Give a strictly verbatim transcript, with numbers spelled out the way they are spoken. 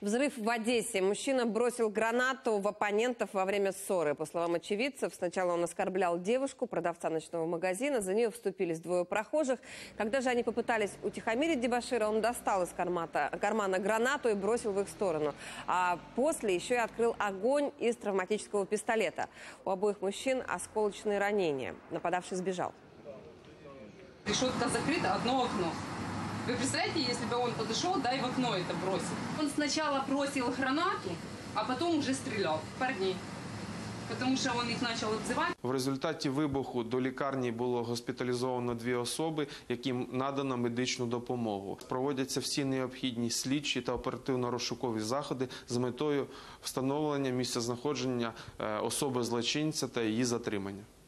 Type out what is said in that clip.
Взрыв в Одессе. Мужчина бросил гранату в оппонентов во время ссоры. По словам очевидцев, сначала он оскорблял девушку, продавца ночного магазина. За нее вступились двое прохожих. Когда же они попытались утихомирить дебошира, он достал из кармана, кармана гранату и бросил в их сторону. А после еще и открыл огонь из травматического пистолета. У обоих мужчин осколочные ранения. Нападавший сбежал. Решетка закрыта, одно окно. Вы представляете, если бы он подошел, да, и в окно это бросил? Он сначала бросил гранату, а потом уже стрелял в парней. Тому що він їх почав обзивати. В результаті вибуху до лікарні було госпіталізовано дві особи, яким надано медичну допомогу. Проводяться всі необхідні слідчі та оперативно-розшукові заходи з метою встановлення місця знаходження особи злочинця та її затримання.